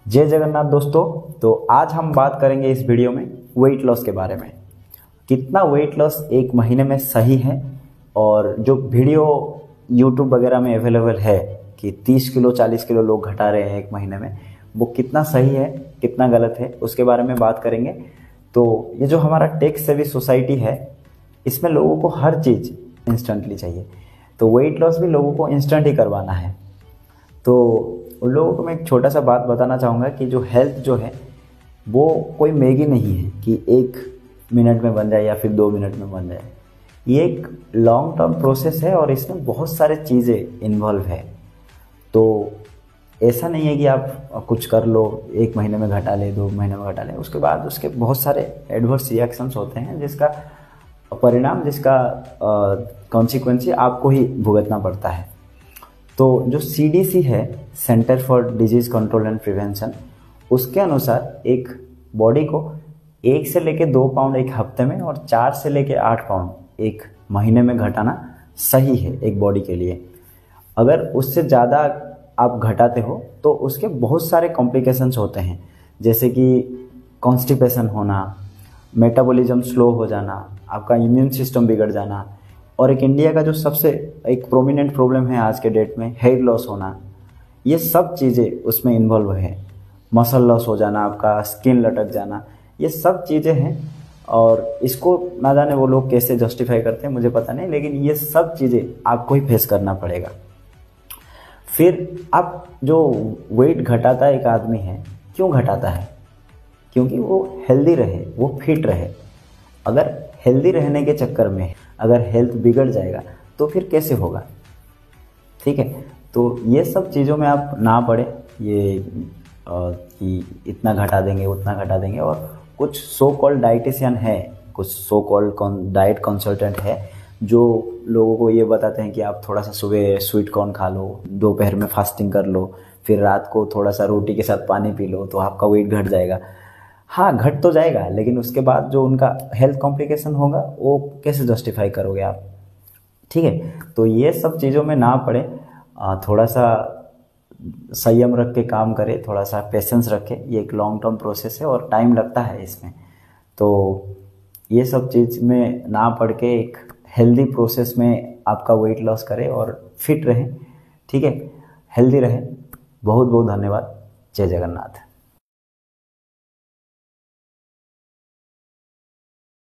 जय जगन्नाथ दोस्तों। तो आज हम बात करेंगे इस वीडियो में वेट लॉस के बारे में। कितना वेट लॉस एक महीने में सही है, और जो वीडियो यूट्यूब वगैरह में अवेलेबल है कि 30 किलो 40 किलो लोग घटा रहे हैं एक महीने में, वो कितना सही है कितना गलत है उसके बारे में बात करेंगे। तो ये जो हमारा टेक सेवी सोसाइटी है, इसमें लोगों को हर चीज़ इंस्टेंटली चाहिए, तो वेट लॉस भी लोगों को इंस्टेंट ही करवाना है। तो उन लोगों को मैं एक छोटा सा बात बताना चाहूँगा कि जो हेल्थ जो है वो कोई मैगी नहीं है कि 1 मिनट में बन जाए या फिर 2 मिनट में बन जाए। ये एक लॉन्ग टर्म प्रोसेस है और इसमें बहुत सारे चीज़ें इन्वॉल्व है। तो ऐसा नहीं है कि आप कुछ कर लो, 1 महीने में घटा ले, 2 महीने में घटा ले, उसके बाद उसके बहुत सारे एडवर्स रिएक्शंस होते हैं जिसका परिणाम, जिसका कॉन्सिक्वेंस आपको ही भुगतना पड़ता है। तो जो CDC है, centre for disease control and prevention, उसके अनुसार एक बॉडी को 1 से लेके 2 पाउंड एक हफ्ते में और 4 से लेके 8 पाउंड एक महीने में घटाना सही है एक बॉडी के लिए। अगर उससे ज़्यादा आप घटाते हो तो उसके बहुत सारे कॉम्प्लिकेशंस होते हैं, जैसे कि कॉन्स्टिपेशन होना, मेटाबॉलिज्म स्लो हो जाना, आपका इम्यून सिस्टम बिगड़ जाना, और एक इंडिया का जो सबसे एक प्रोमिनेंट प्रॉब्लम है आज के डेट में, हेयर लॉस होना। ये सब चीज़ें उसमें इन्वॉल्व है। मसल लॉस हो जाना, आपका स्किन लटक जाना, ये सब चीज़ें हैं। और इसको ना जाने वो लोग कैसे जस्टिफाई करते हैं मुझे पता नहीं, लेकिन ये सब चीज़ें आपको ही फेस करना पड़ेगा। फिर आप जो वेट घटाता है एक आदमी है, क्यों घटाता है? क्योंकि वो हेल्दी रहे, वो फिट रहे। अगर हेल्दी रहने के चक्कर में अगर हेल्थ बिगड़ जाएगा तो फिर कैसे होगा? ठीक है, तो ये सब चीज़ों में आप ना पड़े, ये कि इतना घटा देंगे उतना घटा देंगे। और कुछ सो कॉल्ड डाइटिशियन है, कुछ सो कॉल्ड डाइट कंसल्टेंट है जो लोगों को ये बताते हैं कि आप थोड़ा सा सुबह स्वीट कॉर्न खा लो, दोपहर में फास्टिंग कर लो, फिर रात को थोड़ा सा रोटी के साथ पानी पी लो तो आपका वेट घट जाएगा। हाँ, घट तो जाएगा, लेकिन उसके बाद जो उनका हेल्थ कॉम्प्लिकेशन होगा वो कैसे जस्टिफाई करोगे आप? ठीक है, तो ये सब चीज़ों में ना पड़े, थोड़ा सा संयम रख के काम करे, थोड़ा सा पेशेंस रखे। ये एक लॉन्ग टर्म प्रोसेस है और टाइम लगता है इसमें। तो ये सब चीज़ में ना पड़ के एक हेल्दी प्रोसेस में आपका वेट लॉस करे और फिट रहे। ठीक है, हेल्दी रहे। बहुत बहुत धन्यवाद। जय जगन्नाथ।